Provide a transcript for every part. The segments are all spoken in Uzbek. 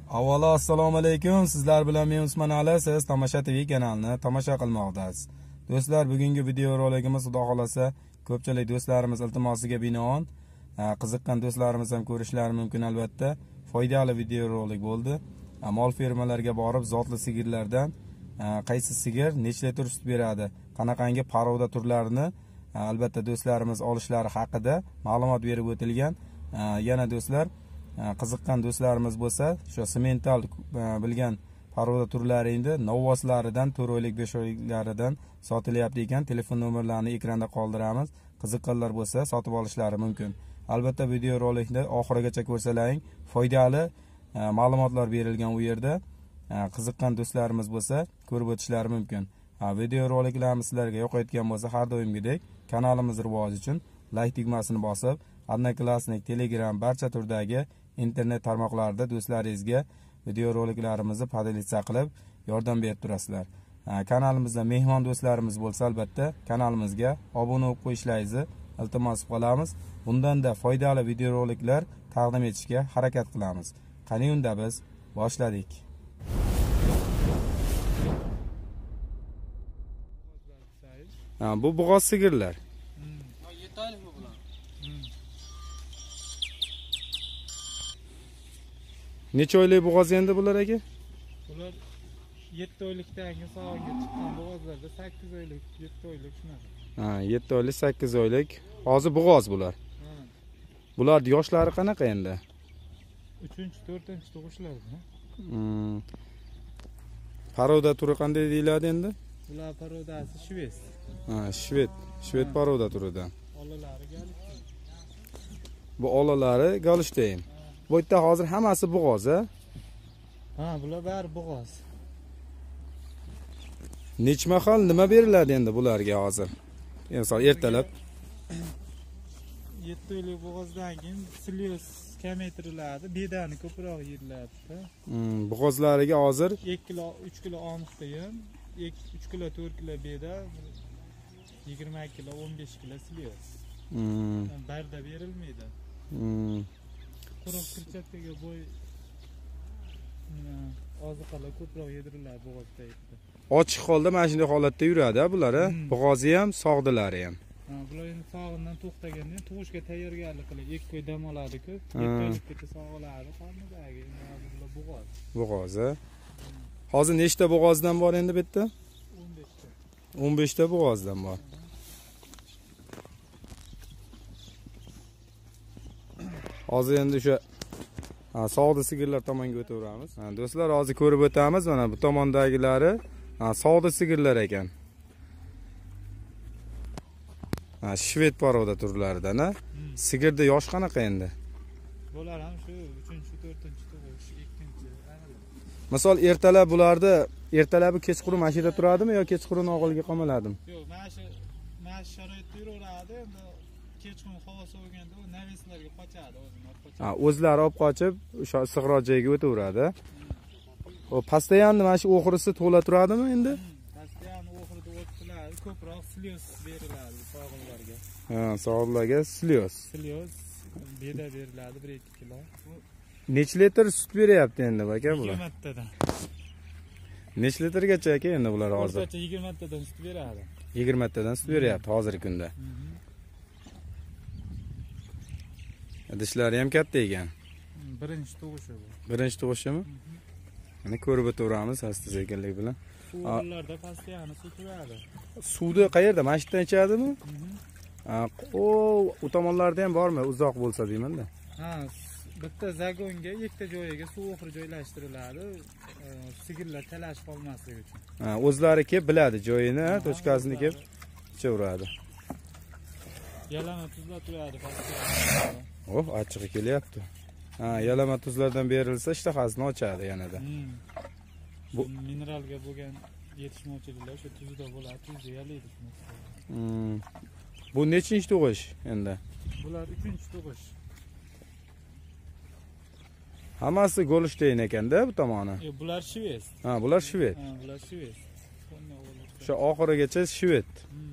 Avvalo assalomu alaykum. Sizlar bilan men Usmon Ali, siz Tomosha TV kanalini tomosha qilmoqdasiz. Do'stlar, bugungi video roligimiz xudo xolasa ko'pchilik do'stlarimiz iltimosiga binoan qiziqqan do'stlarimiz ham ko'rishlari mumkin albatta. Foydali video rolik bo'ldi. Mol fermalarga borib zotli sigirlardan qaysi sigir necha litr sut beradi, qanaqangi paroda turlarini albatta do'stlarimiz olishlari haqida ma'lumot berib o'tilgan. Yana do'stlar, qiziqqan do'stlarimiz bo'lsa, shu semental bilgan paroda turlari endi novvoslaridan 4 oylik 5 oyliklaridan sotilyapti ekan. Telefon nomerlarini ekranda qoldiramiz. Qiziqqanlar bo'lsa sotib olishlari mumkin. Albatta video rolikni oxirigacha ko'rsalaring. Foydali ma'lumotlar berilgan u yerda. Qiziqqan do'stlarimiz bo'lsa ko'rib o'tishlari mumkin. Video roliklarimiz sizlarga yoqayotgan bo'lsa, har doimgidek kanalimiz rivoji uchun like tugmasini bosib, Odnoklassnik, Telegram barcha turdagi internet tarmoqlarida do'stlaringizga video roliklarimizni podelitsiya qilib yordam berib turasizlar. Kanalimizda mehmon do'stlarimiz bo'lsa, albatta kanalimizga obuna bo'lib qo'yishlaringizni iltimos qilamiz. Bundan-da foydali video roliklar taqdim etishga harakat qilamiz. Qani unda biz boshladik. Bu bug'oz sigirlar. 7 oylik bu bular. Necha oylik bug'oz endi bular aka? Bular 7 oylikdan keyin sog'inga chiqqan bug'ozlarda 8 oylik, 7 oylik shunaqa. 7 oylik, 8 oylik. Hozir bug'oz bular. Bular yoshlari qanaqa endi? 3-4 tug'ishlarmi? Paroda turi qanday deyiladi endi? Bular parodasi shved. Shved paroda turidan. Olalari galishti. Bu olalari Golstein. Bu yerda hozir hammasi bug'oz, Bular bari bug'oz. Necha mahal nima beriladi endi bularga hozir? Misol ertalab 7 oylik bug'ozdan keyin slyoz kamaytiriladi, bedani ko'proq yeriladi. Bug'ozlariga hozir 2 kilo, 3 kilo omiqda ham, 3 kilo, 4 kilo beda, 20 kilo, 15 kilo slyoz. Barda berilmaydi. Quruq kirchatga bo'y oziqalar ko'proq yediriladi bug'ozda. Ochiq holda mana shunday holatda yuradi bular, bug'ozi ham, sog'dilari ham. Bular endi sog'indan to'xtagandan keyin tug'ishga tayyorgarlik qilib 2 oy dam oladi-ku, 7 oylikgacha sog'iladi, qolmadagi bular bug'oz. Bug'oz. Hozir nechta bug'ozdan bor endi bu yerda? 15 ta. 15 ta bug'ozdan bor. Hozir endi o'sha sog'di sigirlar tomonga o'taveramiz. Do'stlar, hozir ko'rib o'tamiz. Mana bu tomondagilari sog'di sigirlar ekan. Shved paroda turlaridan. Sigirda yosh qanaqa endi? Bular ham shu 3-4 tug'ish, 2-chi. Misol ertalab bularni ertalabi kechqurun mashina turadimi yo kechqurun og'ilga qamaladimi? Yo'q, mana shu sharoitda yuraveradi. Endi kechqurun havo soviganda u naveslarga qochadi, o'zini olib qochadi. O'zlari olib qochib, o'sha issiqroq joyga o'taveradi. O postoyanni mana shu oxirisi to'la turadimi endi? Postoyanni oxirida o'tiladi, ko'proq slyoz beriladi sog'illarga. Sog'illarga slyoz. Slyoz beda beriladi 1-2 kilo. Necha litr sut beryapti endi aka bular? 20 tadan. Necha litrgacha aka endi bular hozir? O'rtacha 20 tadan sut beradi. 20 tadan sut beryapti hozirgi kunda. Idishlari ham katta ekan. Birinchi tug'ishi bu. Birinchi tug'ishimi? Mana ko'rib o'tiramiz asta-sekinlik bilan. Suvlarda postoyanni suv turadi. Suvni qayerda? Mana shu yerdan ichadimi? U tomonlarda ham bormi? Uzoq bo'lsa deyman-da. Bitta zagonga, ikkita joyiga suv oxiri joylashtiriladi, sigirlar talash qolmasligi uchun. O'zlari kelib biladi joyini, tochkasini kelib ichaveradi. Yalama tuzlar turadi. Achchig'i kelyapti. Yalama tuzlardan berilsa ishtahasini ochadi yanada. Bu mineralga bo'lgan yetishmovchiliklar o'sha tuzda bo'ladi, tuzni yalaydi. Bu nechinchi tug'ish endi? Bular 3-tug'ish. Hammasi Golstein ekanda bu tomoni. Bular shved. Bular shved. Bular shved. O'sha oxirigacha shved.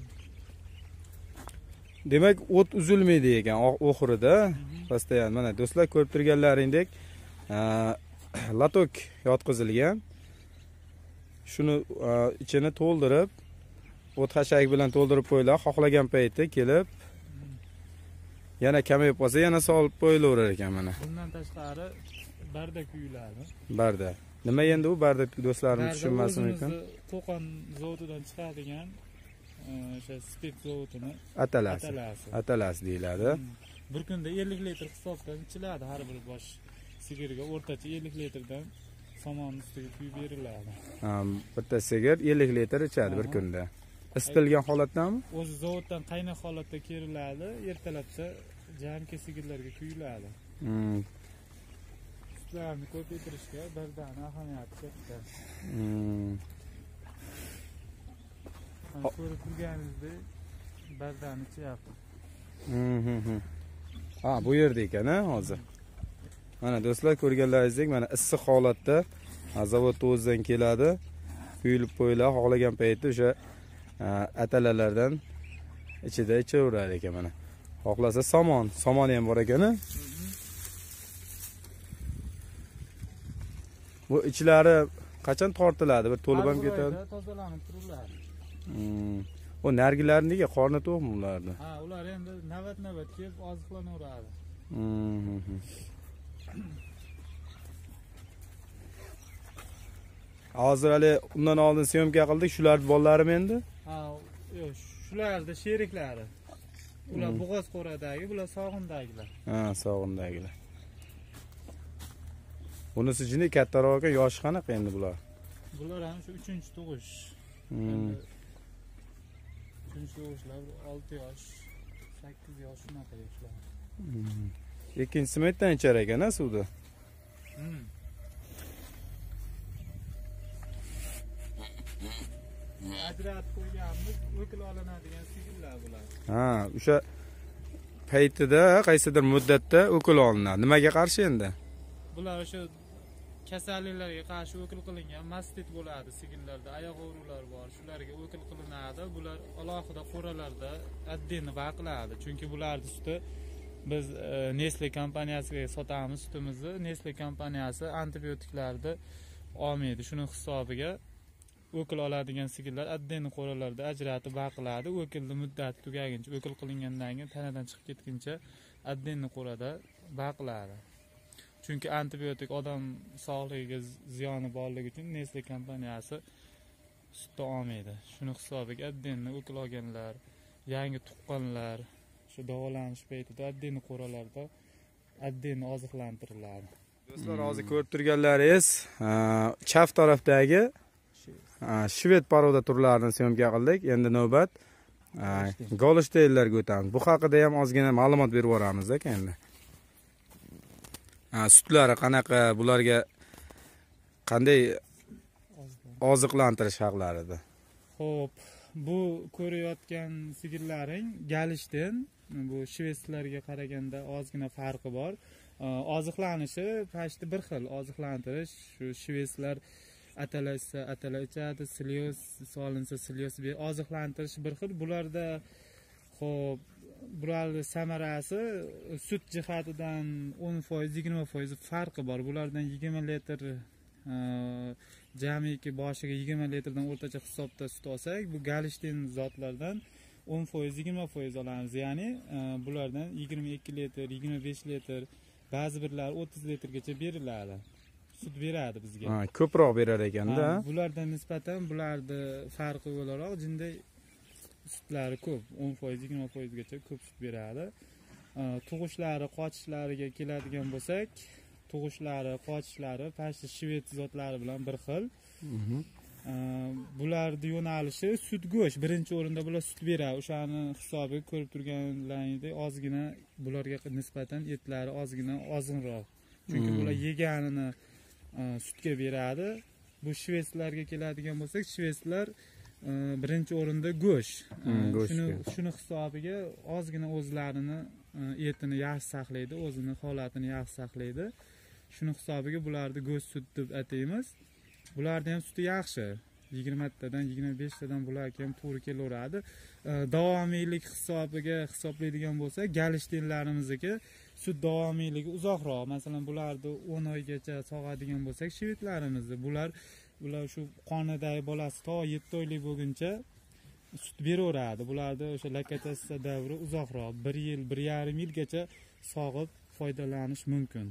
Demak, o't uzilmaydi ekan oxirida. Postoyan mana do'stlar ko'rib turganlaringdek latok yotqizilgan. Shuni ichini to'ldirib, o't hashak bilan to'ldirib qo'yiladi. Xohlagan paytda kelib yana kamayib qolsa, yana solib qo'yilaverar ekan mana. Bundan tashqari barda kuyiladi. Barda. Nima endi u barda do'stlarimiz tushunmasin mumkin. Qo'qon zavodidan chiqadigan o'sha spirт zavodini atalasi deyiladi. Bir kunda 50 litr hisobdan ichiladi har bir bosh sigirga o'rtacha 50 litrdan somon ustiga quyib beriladi. Bitta sigir 50 litr ichadi bir kunda. Isitilgan holatdami? O'zi zavoddan qaynoq holatda keriladi, ertalabda jamki sigirlarga quyiladi. Sutlarni ko'paytirishga bardani ahamiyati katta. Ko'rib turganingizdek bardani ichyapti. Bu yerda ekan, hozir. Mana do'stlar, ko'rganlaringizdek, mana issiq holatda zavodda o'zidan keladi, quyilib qo'yiladi, xohlagan paytda o'sha atalalardan ichida ichaverar ekan mana. Xohlasa somoni ham bor ekan. Bu ichlari qachon tortiladi? Bir to'lib ham ketadi. Tozalanib turiladi. O nargilarni nega qorni to'qmi ularni? Ular endi navbat kelib oziqlanaveradi. Hozir hali undan oldin syomka qildik, shularning bolalarimi endi? Yo'q, shularda sheriklari. Ular Bo'g'oz qo'radagi, bular Sog'indagilar. Sog'indagilar. Bunisi jinni kattaroq ekan, yoshi qanaqa endi bular? Bular ham shu 3-tug'ish. 3-tug'ishlar 6 yosh, 8 yosh shunaqa yoshlar. Ikkinchisi metdan ichar ekan, suvda. Ajratib qo'yganmiz, o'kil olinadigan sigirlar bular. O'sha paytida, qaysidir muddatda o'kil olinadi. Nimaga qarshi endi? Bular o'sha kasalliklarga qarshi o'kil qilingan mastit bo'ladi sigirlarda, oyoq og'riqlari bor, shularga o'kil qilinadi. Bular alohida qo'ralarda addini baqiladi. Chunki bularning suti biz Nestle kompaniyasiga sotamiz sutimizni. Nestle kompaniyasi antibiotiklarni olmaydi. Shuning hisobiga o'kil oladigan sigirlar addini qo'ralarda ajratib baqiladi. O'kilni muddati tugaguncha, o'kil qilingandan keyin tanadan chiqib ketguncha addini qo'rada baqiladi. Chunki antibiotik odam sog'ligiga ziyoni borligi uchun Nestle kompaniyasi sutni olmaydi. Shuning hisobiga addini o'kil olganlar, yangi tuqqanlar shu davolanish paytida addini qo'ralarda addini oziqlantiriladi. Do'stlar, hozir ko'rib turganlaringiz chap tarafdagi shved paroda turlarini syomka qildik. Endi navbat Golshtaynlarga o'tamiz. Bu haqida ham ozgina ma'lumot berib boramiz endi. Sutlari qanaqa, bularga qanday oziqlantirish haqlarida? Xo'p, bu ko'rayotgan sigirlaring Golshtayn, bu shvedlarga qaraganda ozgina farqi bor. Oziqlanishi pashti bir xil oziqlantirish. Shu shvedlar atalasa atala ichadi, slyoz solinsa slyoz oziqlantirish bir xil. Bularda xo'p, bularning samarasi sut jihatidan 10%, 20% farqi bor. Bulardan 20 litr jamiki boshiga 20 litrdan o'rtacha hisobda sut olsak, bu Golshtayn zotlardan 10%, 20% olamiz. Ya'ni bulardan 22 litr, 25 litr, ba'zi birlar 30 litrgacha beriladi. Sut beradi bizga. Ko'proq berar ekanda. Bulardan nisbatan bularning farqi o'laroq jinday sutlari ko'p, 10%, 20% gacha ko'p sut beradi. Tug'ishlari, qochishlariga keladigan bo'lsak, tug'ishlari, qochishlari pashti shved zotlari bilan bir xil. Bularning yo'nalishi sut go'sht. Birinchi o'rinda bular sut beradi. O'shani hisobiga ko'rib turganlaringdek ozgina bularga nisbatan etlari ozgina ozginroq. Chunki bular yeganini sutga beradi. Bu shvedlarga keladigan bo'lsak, shvedlar birinchi o'rinda go'sht. Shuni hisobiga ozgina o'zlarini etini yaxshi saqlaydi, o'zini holatini yaxshi saqlaydi. Shuni hisobiga bularni go'sht sut deb ataymiz. Bularning ham suti yaxshi. 20 tadan 25 tadan bularga ham to'g'ri kelaveradi. Davomiylik hisobiga hisoblaydigan bo'lsak, Golshtaynlarimizniki sut davomiyligi uzoqroq. Masalan, bularni 10 oygacha sog'adigan bo'lsak, shvedlarimizni bular shu qonidagi bolasi to 7 oylik bo'lguncha sut beraveradi. Bularda o'sha laktatsiya davri uzoqroq, 1 yil, 1,5 yilgacha sog'ib foydalanish mumkin.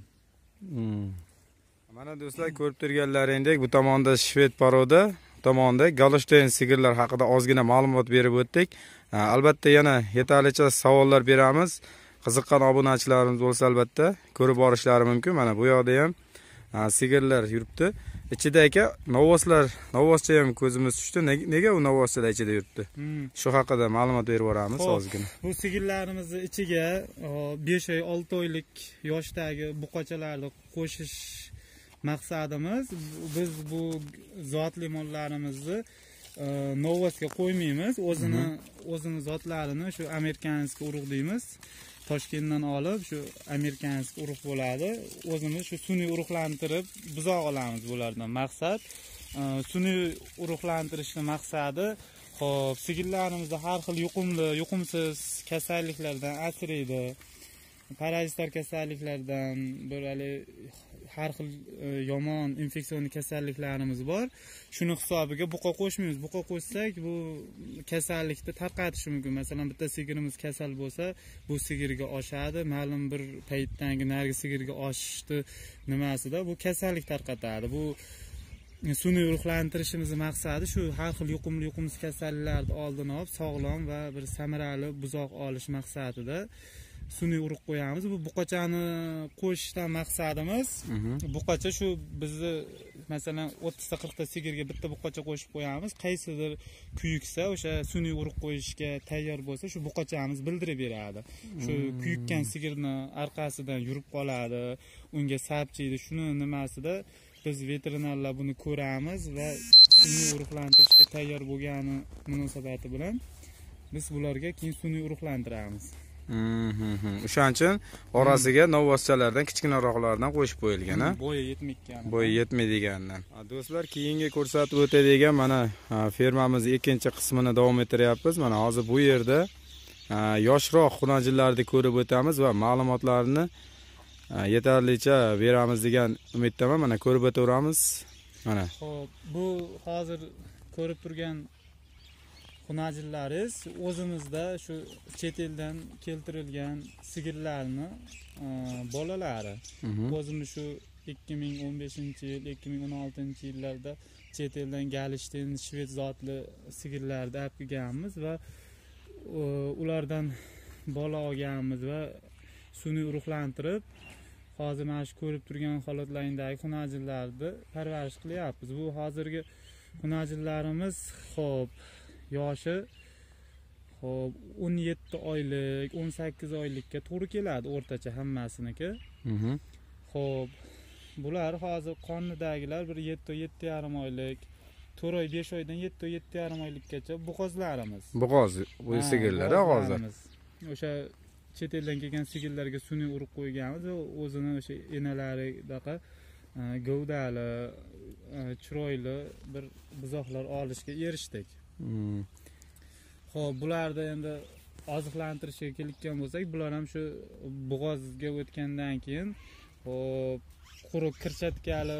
Mana do'stlar, ko'rib turganlaringdek, bu tomonda shved poroda, bu tomonda Golshtayn sigirlar haqida ozgina ma'lumot berib o'tdik. Albatta yana yetarlicha savollar beramiz. Qiziqqan obunachilarimiz bo'lsa albatta ko'rib borishlari mumkin. Mana bu yoqda ham sigirlar yuribdi. Ichida aka novvoscha ham ko'zimiz tushdi. Nega u novvoschalar ichida yuribdi? Shu haqida ma'lumot berib o'ramiz ozgina. Bu sigirlarimizni ichiga 5 oy, 6 oylik yoshdagi buqachalarni qo'shish maqsadimiz. Biz bu zotli mollarimizni novvosga qo'ymaymiz. O'zini zotlarini shu amerikanskiy urug' deymiz. Toshkentdan olib shu amerikanskiy urug' bo'ladi. O'zimiz shu sun'iy urug'lantirib buzoq olamiz bulardan. Maqsad sun'iy urug'lantirishning maqsadi xo'p, sigirlarimizda har xil yuqumli, yuqumsiz kasalliklardan asraydi. Parazitlar kasalliklardan har xil yomon infeksion kasalliklarimiz bor. Shuni hisobiga buqa qo'shmaymiz. Buqa qo'shsak bu kasallikni tarqatishi mumkin. Masalan, bitta sigirimiz kasal bo'lsa, bu sigirga oshadi. Ma'lum bir paytdan narigi sigirga oshishdi nimasida bu kasallik tarqatadi. Bu sun'iy urug'lantirishimizning maqsadi shu har xil yuqumli, yuqumsiz kasalliklarni oldini olib, sog'lom va bir samarali buzoq olish maqsadida sun'iy urug' qo'yamiz. Bu buqachani qo'shishdan maqsadimiz buqacha shu bizni masalan 30 ta 40 ta sigirga bitta buqacha qo'shib qo'yamiz. Qaysidir kuyiksa o'sha sun'iy urug' qo'yishga tayyor bo'lsa, shu buqachamiz bildirib beradi. Shu kuyikkan sigirni orqasidan yurib qoladi, unga sapchiydi. Shuni nimasida biz veterinarlar buni ko'ramiz va sun'iy urug'lantirishga tayyor bo'lgani munosabati bilan biz bularga keyin sun'iy urug'lantiramiz. O'shaning uchun orasiga novvoschalardan kichkinaroqlardan qo'shib qo'yilgan, ha? Bo'yi yetmaydigan. Bo'yi yetmaydigandan. Do'stlar, keyingi ko'rsatib o'tadigan mana fermamizning ikkinchi qismini davom ettiryapmiz. Mana hozir bu yerda yoshroq xunajillarni ko'rib o'tamiz va ma'lumotlarni yetarlicha beramiz degan umiddaman. Mana ko'rib o'taveramiz. Mana. Xo'p, bu hozir ko'rib turgan xunajillariz o'zimizda shu chet eldan keltirilgan sigirlarni bolalari. O'zimiz shu 2015-yil, 2016-yillarda chet eldan Golshtayn, shved zotli sigirlarni olib kelganmiz va ulardan bola olganmiz va sun'iy urug'lantirib hozir mana shu ko'rib turgan holatlaringdagi xunajillarni parvarish qilyapmiz. Bu hozirgi xunajillarimiz xo'p, yoshi xo'p 17 oylik, 18 oylikka to'g'ri keladi o'rtacha hammasiniki. Xo'p, bular hozir qonidagilar bir 7-7,5 oylik, 4 oy, 5 oydan 7-7,5 oylikgacha buqozlarimiz. Buqoz, bu sigirlar hozir. O'sha chet eldan kelgan sigirlarga sun'iy urug' qo'yganmiz va o'zini o'sha enalaridaqa gavdali, chiroyli bir buzoqlar olishga erishdik. Xo'p, bularda endi oziqlantirishga kelayotgan bo'lsak, bular ham shu bo'g'ozga o'tgandan keyin xo'p, quruq kirchatkali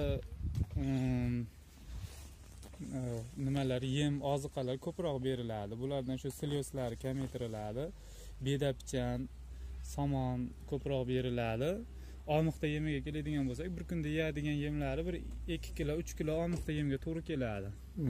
nimalar, yem, oziqalar ko'proq beriladi. Bulardan shu slyoslari kamaytiriladi. Bedapchan, somon ko'proq beriladi. Olmoqda yemiga keladigan bo'lsak, bir kunda yeyadigan yemlari bir 2 kilo, 3 kilo olmoqda yemga to'g'ri keladi.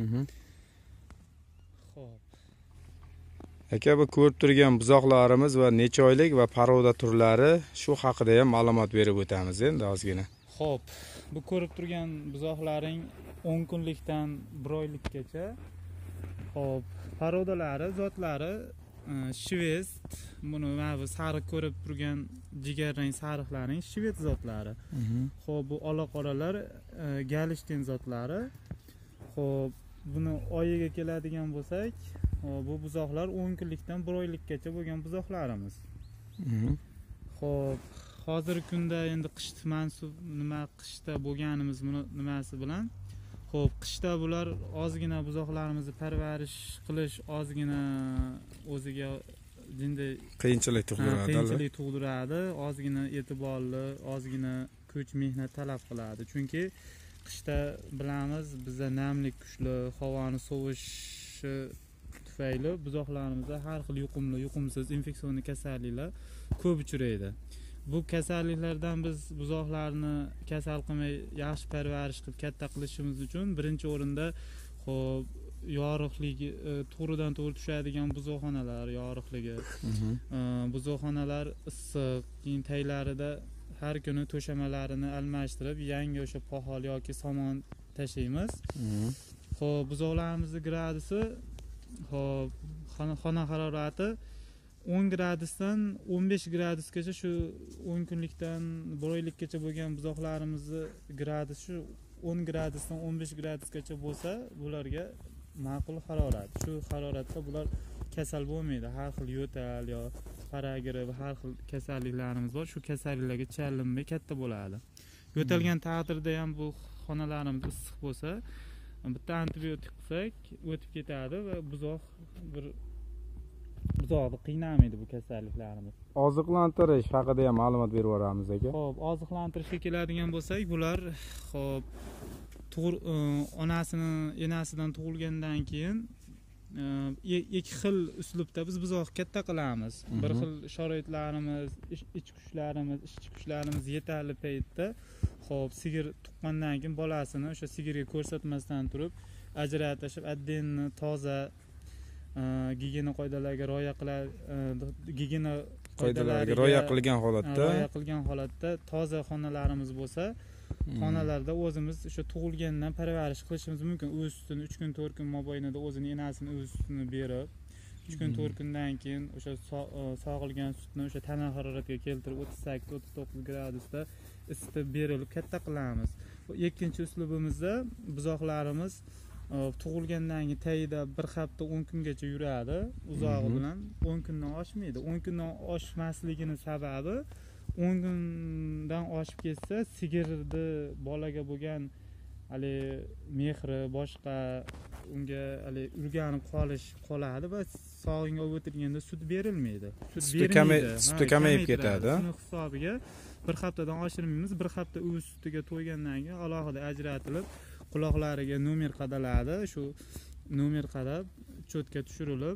Xo'p. Aka, bu ko'rib turgan buzoqlarimiz va necha oylik va paroda turlari shu haqida ham ma'lumot berib o'tamiz endi ozgina. Xo'p, bu ko'rib turgan buzoqlaring 10 kunlikdan 1 oylikgacha. Xo'p, parodalari, zotlari shved, buni mana bu sariq ko'rib turgan jigarrang sariqlarning shved zotlari. Xo'p, bu ola-qoralar Golshtayn zotlari. Xo'p, buni oyiga keladigan bo'lsak, bu buzoqlar 10 kunlikdan 1 oylikgacha bo'lgan buzoqlarimiz. Xo'p, hozirgi kunda endi qish mansub qishda bo'lganimiz nimasi bilan xo'p, qishda bular ozgina buzoqlarimizni parvarish qilish ozgina o'ziga jinday qiyinchilik tug'diradi. qiyinchilik tug'diradi, ozgina e'tiborli, ozgina kuch mehnat talab qiladi. Chunki qishda bilamiz, bizda namlik kuchli, havoni sovishi tufayli buzoqlarimizda har xil yuqumli, yuqumsiz infeksion kasalliklar ko'p uchraydi. Bu kasalliklardan biz buzoqlarni kasal qilmay yaxshi parvarish qilib katta qilishimiz uchun birinchi o'rinda xo'p yorug'lik, to'g'ridan to'g'ri tushadigan buzoqxonalar yorug'ligi, buzoqxonalar issiq, keyin taglarida har kuni to'shamalarini almashtirib, yangi o'sha pohol yoki somon tashlaymiz. Xo'p, buzoqlarimizni gradusi, xo'p, xona harorati 10 gradusdan 15 gradusgacha, shu 10 kunlikdan 1 oylikgacha bo'lgan buzoqlarimizni gradusi shu 10 gradusdan 15 gradusgacha bo'lsa, bularga ma'qul harorat. Shu haroratda bular kasal bo'lmaydi. Har xil yo'tal yo paragiri va har xil kasalliklarimiz bor. Shu kasalliklarga chalinmay katta bo'ladi. Yo'talgan taqdirda ham bu xonalarimiz issiq bo'lsa, bitta antibiotik qilsak o'tib ketadi va buzoqni qiynamaydi bu kasalliklarimiz. Oziqlantirish haqida ham ma'lumot berib o'ramiz aka. Xo'p, oziqlantirishga keladigan bo'lsak, bular xo'p enasidan tug'ilgandan keyin ikki xil uslubda biz buzoqni katta qilamiz. Bir xil sharoitlarimiz, ishchi kuchlarimiz yetarli paytda xo'p sigir tuqqandan keyin bolasini o'sha sigirga ko'rsatmasdan turib ajratishib, отдельно toza gigiyena qoidalariga rioya qilgan holatda toza xonalarimiz bo'lsa, xonalarda o'zimiz o'sha tug'ilgandan parvarish qilishimiz mumkin. O'z sutini 3 kun 4 kun mobaynida o'zini enasini o'z sutini berib, 3 kun 4 kundan keyin o'sha sog'ilgan sutni o'sha tana haroratiga keltirib 38-39 gradusda isitib berilib katta qilamiz. Ikkinchi uslubimizda buzoqlarimiz tug'ilgandan keyin tagida 1 hafta 10 kungacha yuradi. Uzog'i bilan 10 kundan oshmaydi. 10 kundan oshmasligini sababi 10 kundan oshib ketsa, sigirni bolaga bo'lgan hali mehri, boshqa unga hali urganib qoladi va sog'inga olib o'tirganda sut berilmaydi. Suti kamayib ketadi. Shuni hisobiga 1 haftadan oshirmaymiz. 1 hafta o'z sutiga to'ygandan keyin alohida ajratilib, quloqlariga nomer qadaladi. Shu nomer qadab cho'tka tushirilib,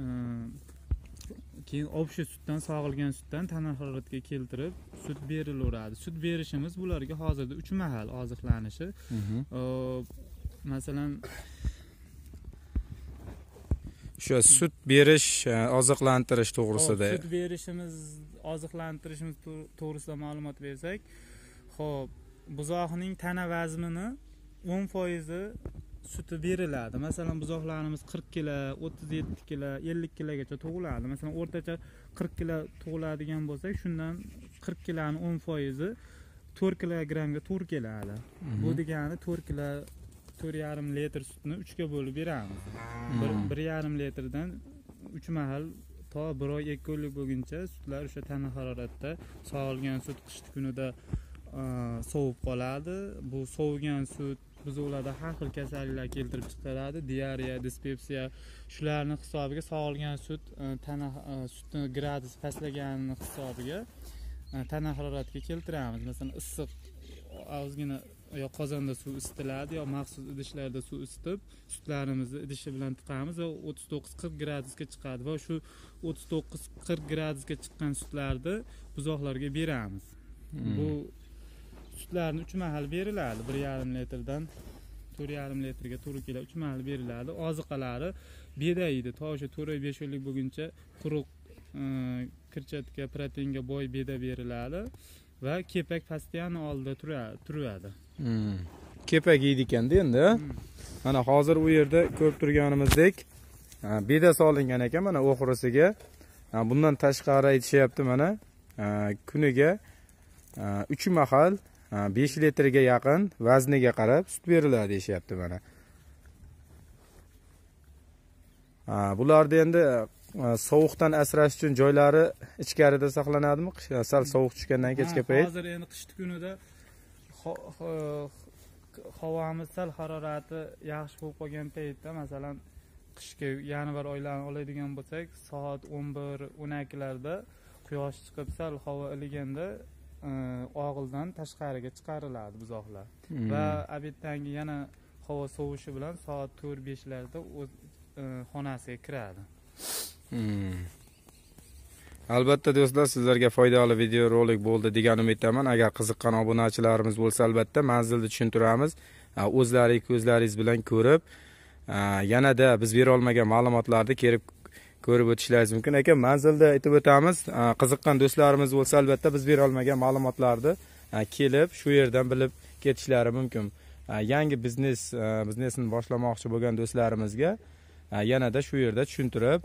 keyin obshiy sutdan, sog'ilgan sutdan tana haroratiga keltirib sut berilaveradi. Sut berishimiz bularga hozirda 3 mahal oziqlanishi. Masalan, shu sut berish, oziqlantirish to'g'risida. Sut berishimiz, oziqlantirishimiz to'g'risida ma'lumot bersak, xo'p, buzoqning tana vaznini 10% suti beriladi. Masalan, buzoqlarimiz 40 kg, 37 kg, 50 kggacha tug'iladi. Masalan, o'rtacha 40 kg tug'iladigan bo'lsak, shundan 40 kgning 10% 4 kg to'g'ri keladi. Bu degani 4 kg 4,5 litr sutni 3 ga bo'lib beramiz. 1,5 litrdan 3 mahal to 1 oy 2 oylik bo'lguncha sutlar o'sha tana haroratda sog'ilgan sut qish kunida sovib qoladi. Bu sovigan sut buzoqlarda har xil kasalliklar keltirib chiqaradi. Diareya, dispepsiya, shularning hisobiga sog'ilgan sut sutni gradus pastlaganini hisobiga tana haroratiga keltiramiz. Masalan, issiq ozgina yo qozonda suv isitiladi yo maxsus idishlarda suv isitib, sutlarimizni idishi bilan tiqamiz va 39-40 gradusga chiqadi va shu 39-40 gradusga chiqqan sutlarni buzoqlarga beramiz. Bu sutlarni 3 mahal beriladi. 1,5 litrdan 4,5 litrga to'g'ri keladi. 3 mahal beriladi. Oziqalari bedaydi. To o'sha 4 oy 5 oylik bo'lguncha quruq kirchatka, proteinga boy beda beriladi va kepak pastiyani oldida turadi. Kepak yeydi ekanda endi. Mana hozir u yerda ko'rib turganimizdek beda solingan ekan mana oxirisiga. Bundan tashqari aytishyapti mana kuniga 3 mahal 5 litrga yaqin vazniga qarab sut beriladi deyapti mana. Bularda endi sovuqdan asrash uchun joylari ichkarida saqlanadimi? Sal sovuq tushgandan kechga payt. Hozir endi qish kunida havomiz sal harorati yaxshi bo'lib qolgan paytda, masalan, qishki yanvar oylarini oladigan bo'lsak, soat 11-12larda quyosh chiqib sal havo iliganda og'ildan tashqariga chiqariladi buzoqlar. Va abitdangi yana havo sovishi bilan soat 4-5larda o'z xonasiga kiradi. Albatta do'stlar, sizlarga foydali video rolik bo'ldi degan umiddaman. Agar qiziqqan obunachilarimiz bo'lsa, albatta manzilni tushuntiramiz. O'zlaringiz ko'zlaringiz bilan ko'rib, yanada biz bera olmagan ma'lumotlarni kelib ko'rib o'tishlaringiz mumkin. Aka, manzilda aytib o'tamiz. Qiziqqan do'stlarimiz bo'lsa, albatta biz bera olmagan ma'lumotlarni kelib shu yerdan bilib ketishlari mumkin. Yangi biznesni boshlamoqchi bo'lgan do'stlarimizga yanada shu yerda tushuntirib,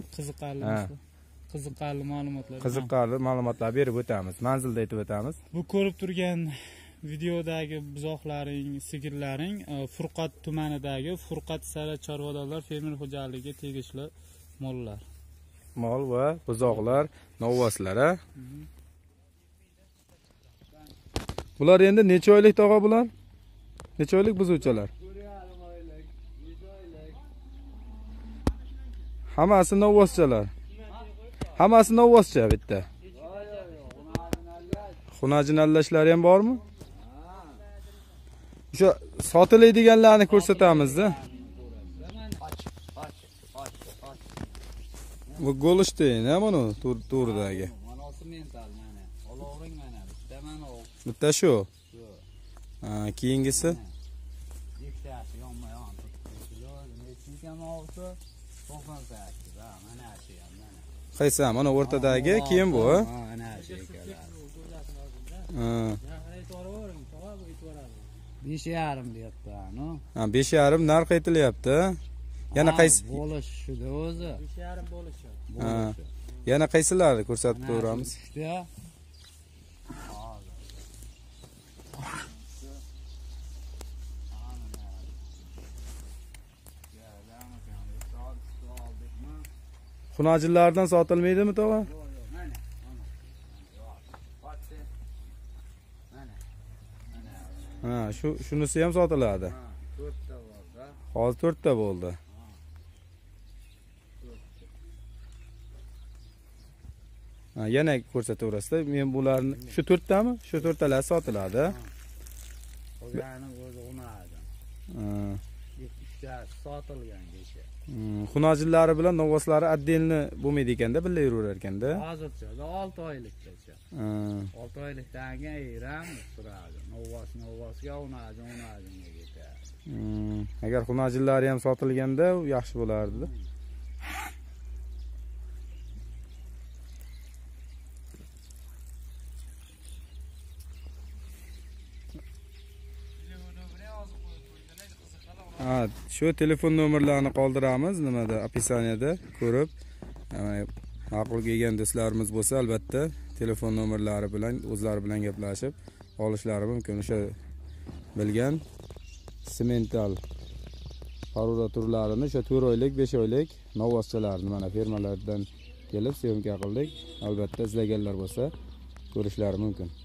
qiziqarli ma'lumotlar berib o'tamiz. Manzilda aytib o'tamiz. Bu ko'rib turgan videodagi buzoqlaring, sigirlaring Furqat tumanidagi Furqat Sara chorvadorlar fermer xo'jaligiga tegishli mollar. Mol va buzoqlar, novvoslar. Bular endi necha oylik tog'a bular? Necha oylik buzuvchilar? Hammasi novvoschalar. Hammasi novvoscha bitta. Xunajinallashlari ham bormi? O'sha sotiladiganlarni ko'rsatamiz-da. Bu go'lishteyn, mana to'rdagi. Bitta shu. Keyingisi? Qaysi? Mana o'rtadagi keyin bu. Besh yarim deyapti, no? 5,5 narx aytilyapti. Yana qaysi? Bo'lish shuda o'zi. 5,5 bo'lishi. Yana qaysilarni ko'rsatib turamiz? Xunajillardan sotilmaydimi tog'a? Shunisi ham sotiladi. 4ta bo'ldi. Hozir 4ta bo'ldi. Yana ko'rsataverasizlar. Men bularni shu 4tami? Shu 4talar sotiladi. O'zani o'zi unadi. 2ta sotilgan kecha. Xunajillari bilan novoslari отдельно bo'lmaydi ekanda, birga yuraverar ekanda. Hozircha 6 oylikgacha. 6 oylikdan keyin ayiramiz turadi. Novosga unadiga ketadi. Agar xunajillari ham sotilganda yaxshi bo'lardi. Shu telefon nomerlarini qoldiramiz nimada opisaniyada ko'rib, ma'qul kelgan do'stlarimiz bo'lsa, albatta telefon nomerlari bilan o'zlari bilan gaplashib olishlari mumkin. O'sha bilgan semental parura turlarini, o'sha 4 oylik, 5 oylik novvoschalarni mana fermalardan kelib syomka qildik. Albatta izlaganlar bo'lsa ko'rishlari mumkin.